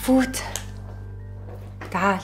فوت. تعال.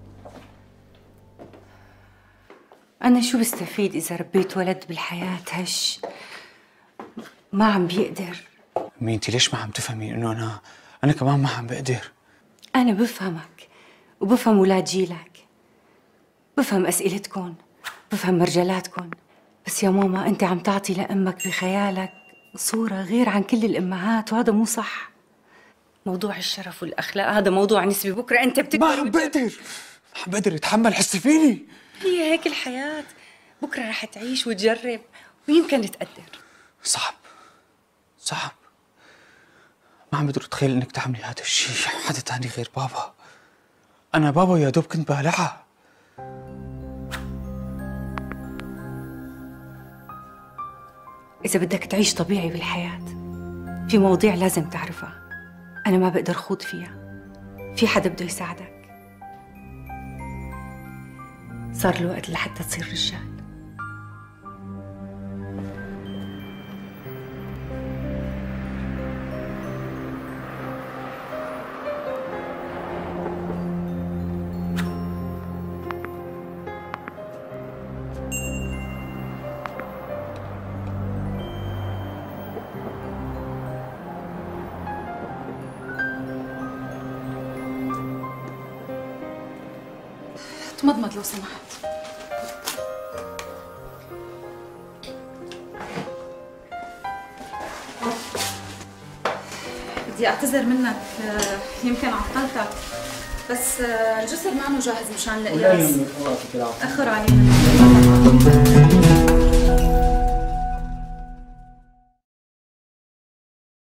أنا شو بستفيد إذا ربيت ولد بالحياة هش ما عم بيقدر؟ أمي أنت ليش ما عم تفهمي إنه أنا كمان ما عم بقدر؟ أنا بفهمك وبفهم ولاد جيلك، بفهم أسئلتكن، بفهم مرجلاتكن، بس يا ماما أنت عم تعطي لأمك بخيالك صورة غير عن كل الأمهات، وهذا مو صح. موضوع الشرف والأخلاق هذا موضوع نسبي، بكرة أنت بتكبر ما عم بقدر اتحمل، حسي فيني. هي هيك الحياة، بكرة رح تعيش وتجرب ويمكن تقدر. صعب ما عم بقدر اتخيل انك تعملي هذا الشيء حدا تاني غير بابا. انا بابا يا دوب كنت بالعها. إذا بدك تعيش طبيعي بالحياة في مواضيع لازم تعرفها، أنا ما بقدر خوض فيها، في حدا بده يساعدك. صار الوقت لحتى تصير رجال. تمضمض لو سمحت. بدي اعتذر منك، يمكن عطلتك، بس الجسر ما جاهز مشان القياس. تأخر علينا.